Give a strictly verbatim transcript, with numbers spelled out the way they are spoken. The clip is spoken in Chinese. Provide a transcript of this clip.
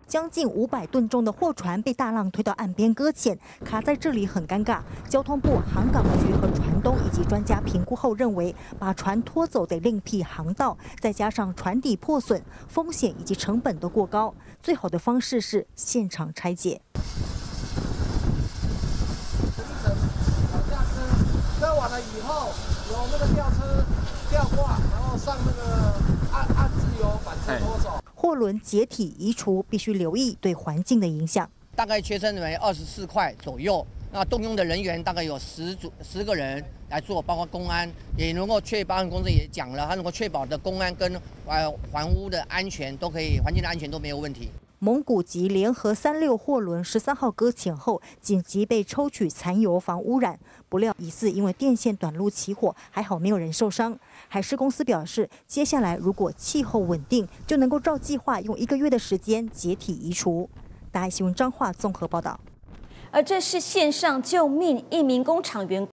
将近五百吨重的货船被大浪推到岸边搁浅，卡在这里很尴尬。交通部、航港局和船东以及专家评估后认为，把船拖走得另辟航道，再加上船底破损，风险以及成本都过高，最好的方式是现场拆解。 车完了以后，有那个吊车吊挂，然后上那个按按自由把车拖走。 货轮解体移除必须留意对环境的影响。 大概缺身为二十四块左右，那动用的人员大概有十组十个人来做，包括公安也能够确保，公司也讲了，它能够确保的公安跟呃房屋的安全都可以，环境的安全都没有问题。 蒙古籍联合三六货轮十三号搁浅后，紧急被抽取残油防污染，不料疑似因为电线短路起火，还好没有人受伤。海事公司表示，接下来如果气候稳定，就能够照计划用一个月的时间解体移除。大爱新闻彰化综合报道。 而这是线上救命，一名工厂员